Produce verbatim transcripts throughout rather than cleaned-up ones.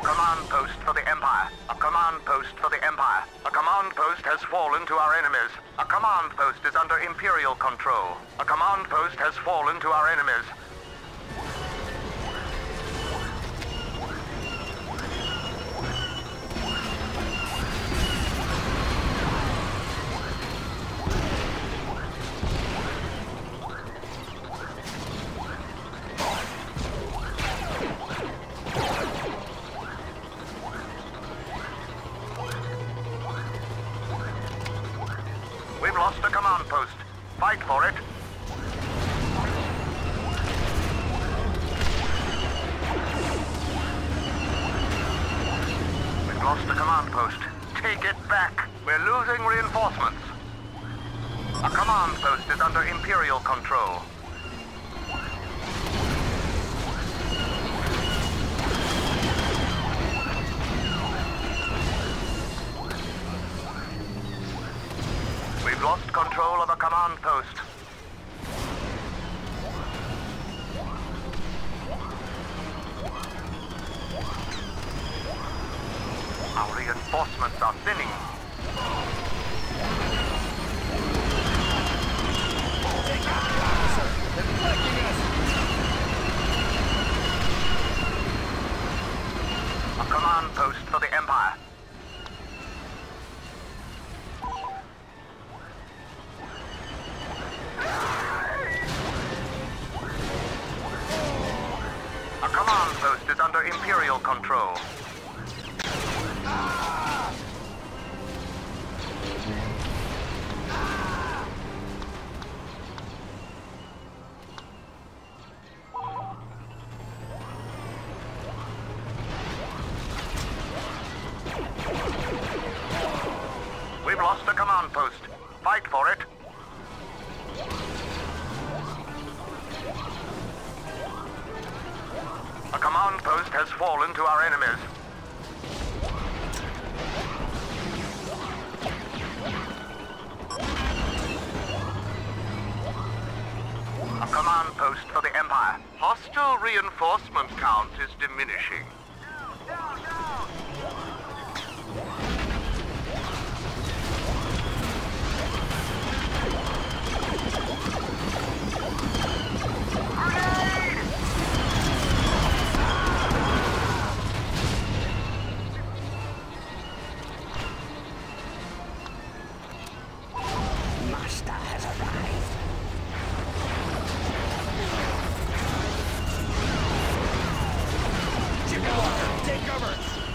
command post for the Empire. A command post for the Empire. A command post has fallen to our enemies. A command post is under Imperial control. A command post has fallen to our enemies. We've lost a command post. Fight for it. We've lost a command post. Take it back. We're losing reinforcements. A command post is under Imperial control. We've lost control of a command post. Our reinforcements are thinning. Take out the officer! They're flanking us! A command post for the Empire. A command post is under Imperial control. We've lost a command post. Fight for it. A command post has fallen to our enemies. A command post for the Empire. Hostile reinforcement count is diminishing. Down, down, down. Master has arrived. Jimmy Walker, take cover!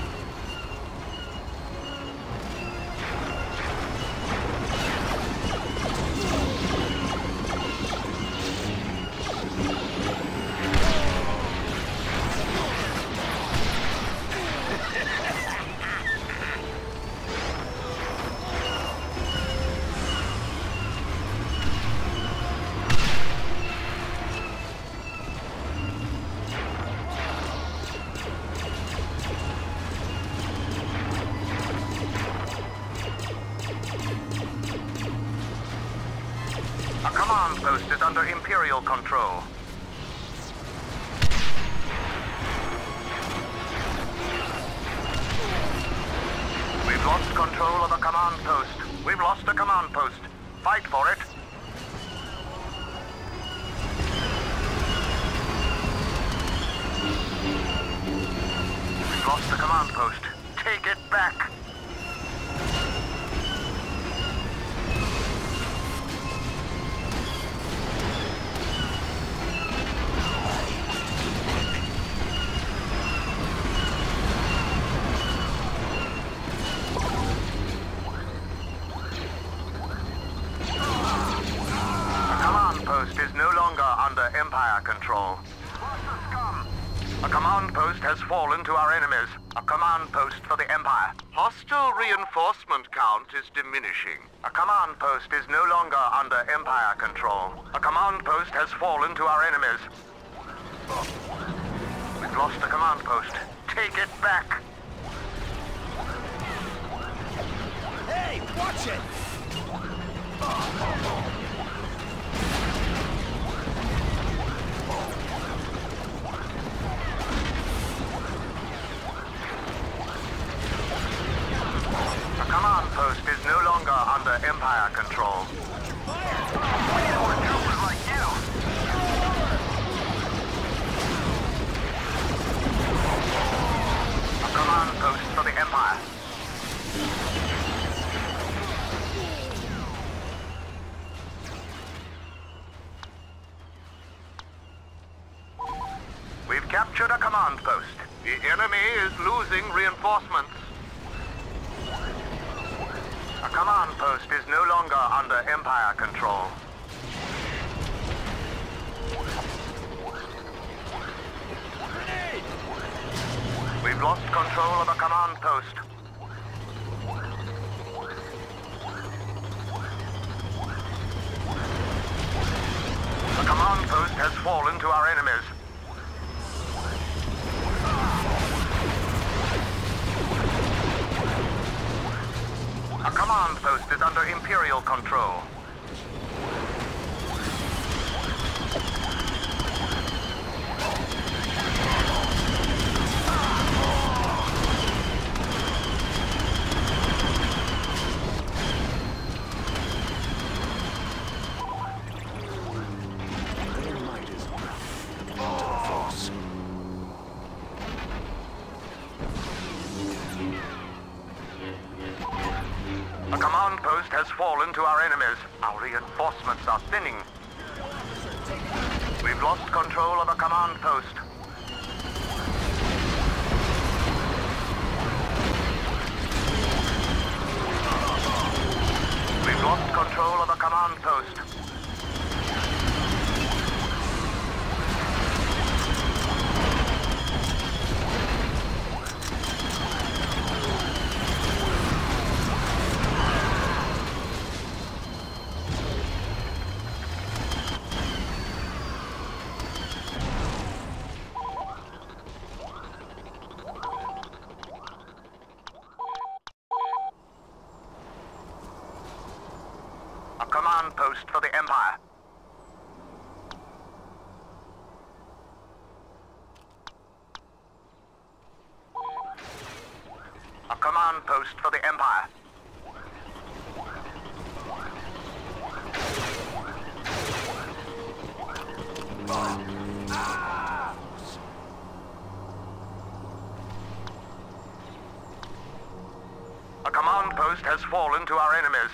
A command post is under Imperial control. We've lost control of a command post. We've lost a command post. Fight for it. We've lost the command post. Take it back. Post is no longer under Empire control. A command post has fallen to our enemies. A command post for the Empire. Hostile reinforcement count is diminishing. A command post is no longer under Empire control. A command post has fallen to our enemies. We've lost a command post. Take it back. Hey, watch it! captured a command post. The enemy is losing reinforcements. A command post is no longer under Empire control. We've lost control of a command post. The command post has fallen to our enemies. A command post is under Imperial control. A command post has fallen to our enemies. Our reinforcements are thinning. We've lost control of a command post. We've lost control of a command post. A command post for the Empire. A command post for the Empire. A command post has fallen to our enemies.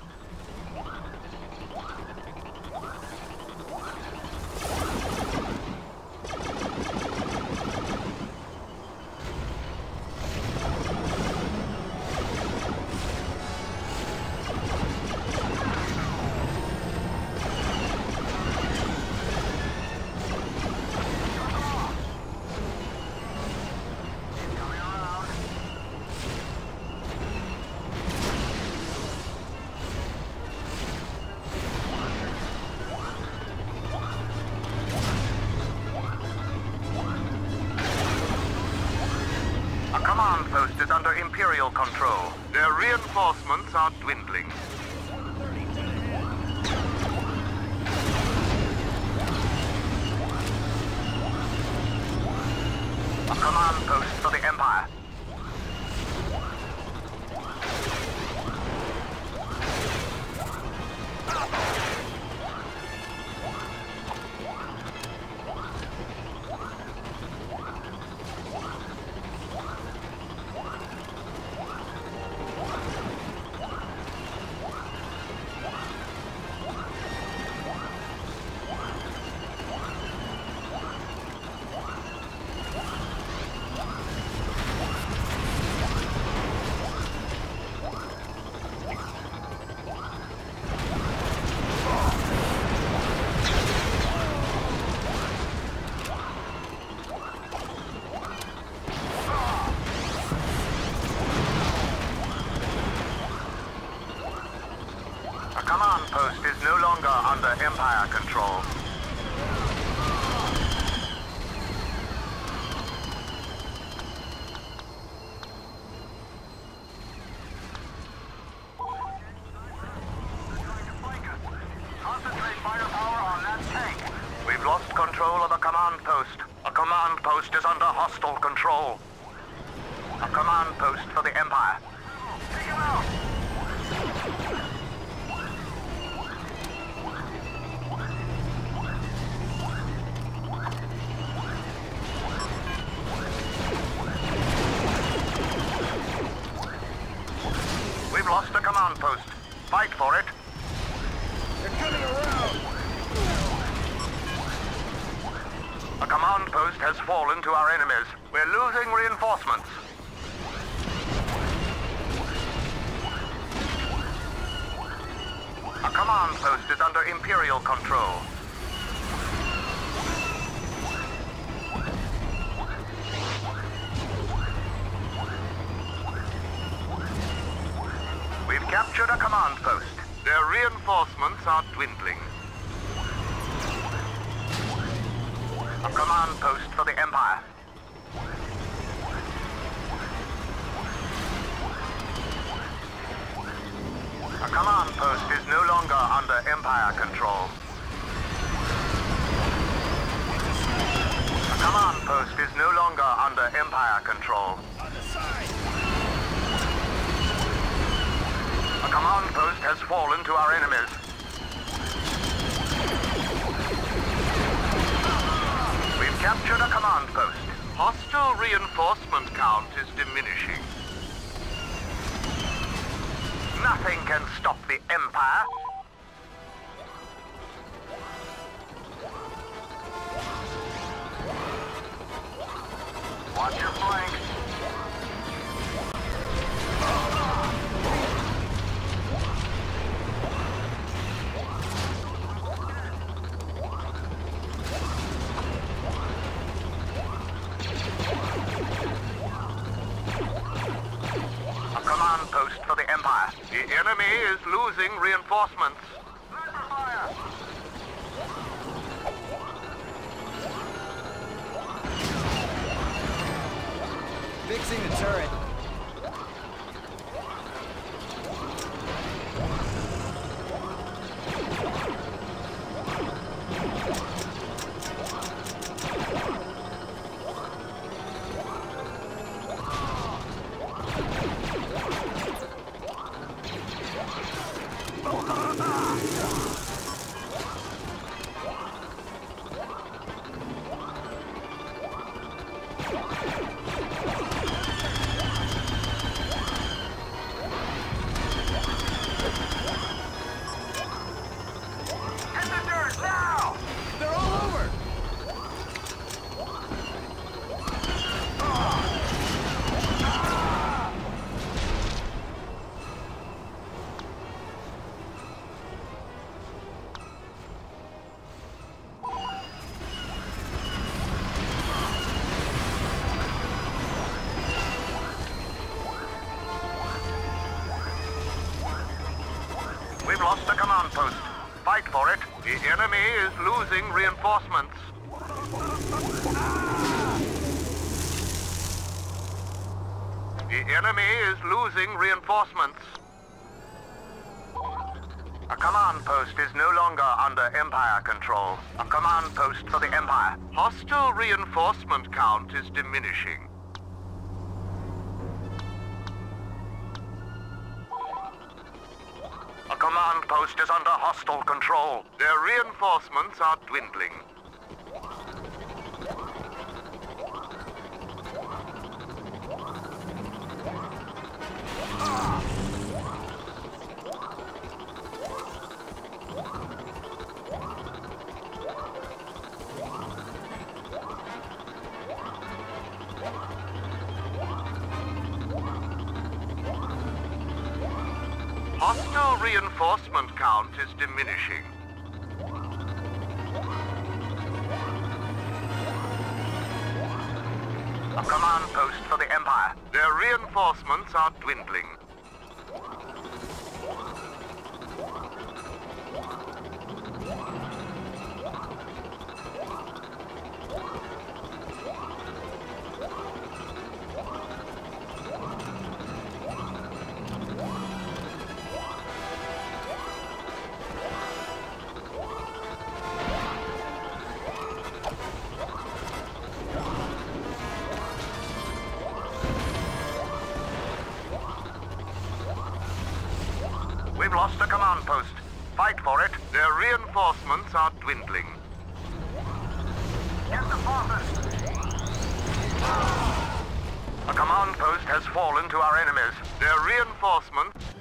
A command post is under Imperial control. Their reinforcements are dwindling. A command post for the Empire. A command post is no longer under Empire control. Concentrate firepower on that tank. We've lost control of a command post. A command post is under hostile control. A command post for the Empire. Take him out! We've lost a command post. Fight for it. They're coming around! A command post post has fallen to our enemies. We're losing reinforcements. A command post is under Imperial control. We've captured a command post. Their reinforcements are dwindling. A command post for the Empire. A command post is no longer under Empire control. A command post is no longer under Empire control. On the side! A command post has fallen to our enemies. We've captured a command post. Hostile reinforcement count is diminishing. Nothing can stop the Empire. Watch your flanks. A command post for the Empire. The enemy is losing reinforcements. Sniper fire! Fixing the turret. We've lost a command post. Fight for it. The enemy is losing reinforcements. The enemy is losing reinforcements. A command post is no longer under Empire control. A command post for the Empire. Hostile reinforcement count is diminishing. A command post is under hostile control. Their reinforcements are dwindling. Hostile reinforcement count is diminishing. A command post for the Empire. Their reinforcements are dwindling. We've lost a command post. Fight for it. Their reinforcements are dwindling. Get the forces! A command post has fallen to our enemies. Their reinforcements